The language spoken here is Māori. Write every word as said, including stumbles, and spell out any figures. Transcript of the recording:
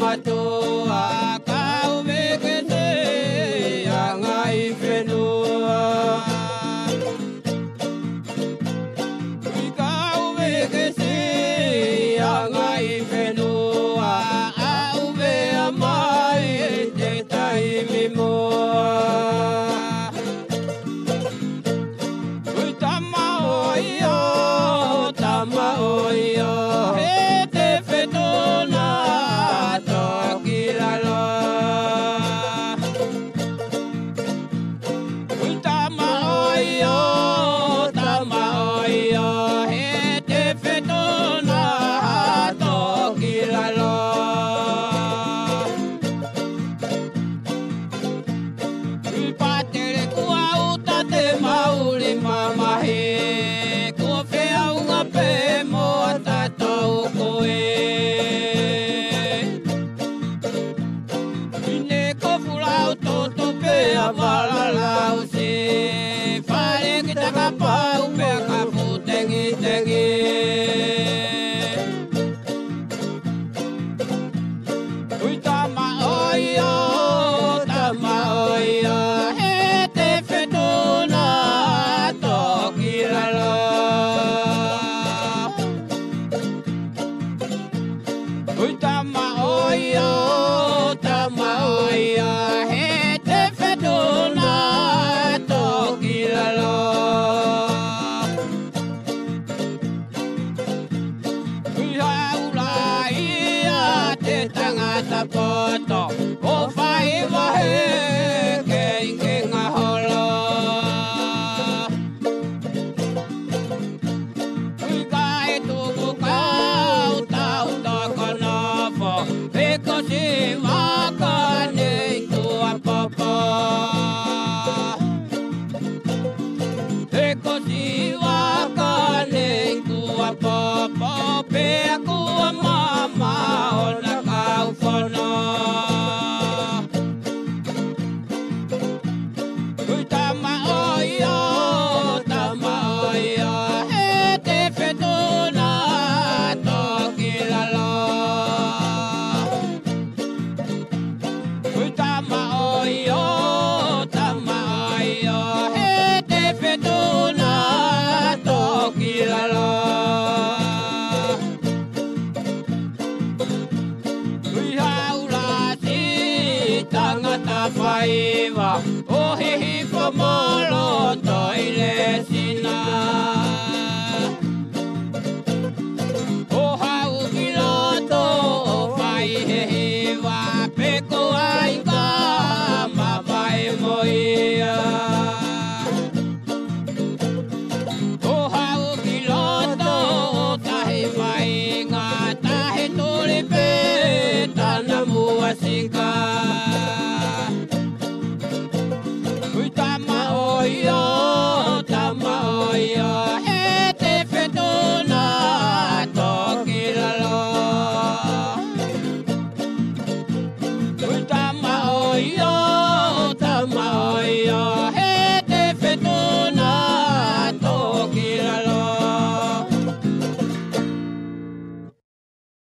toa kau vekete angai whenua. Kau vekete angai whenua au vea mai te taimi moa. Ui tama oio, tama oio, he te whetona toki lalo. Ui tama oio, tama oio, he te whetona toki lalo. Ui patere kua uta te mauri mamahe, kua whea unga pe moa tatau koe. Ine ko fulau toto pe a malalau se, whare ki te kapau pe a kapu tengi tengi. Ui tama oio, tama oio, he te whetona toki lalo. Ui tama oio, tama oio, he te whetona toki lalo. Ui haula ia te tangata poto, o whai wahe ke inge ngā holo. Ui kai tuku kau tau toko nopo, peko si waka nei tua popo. Peko si waka nei tua popo, pe akua mama ona kau whono. Ui tama oio, tama oio, he te whetona toki lalo. Ui tama oio, tama oio, he te whetona toki lalo. Ui haula si tangata whaiwa, o he hipo molo toile sina.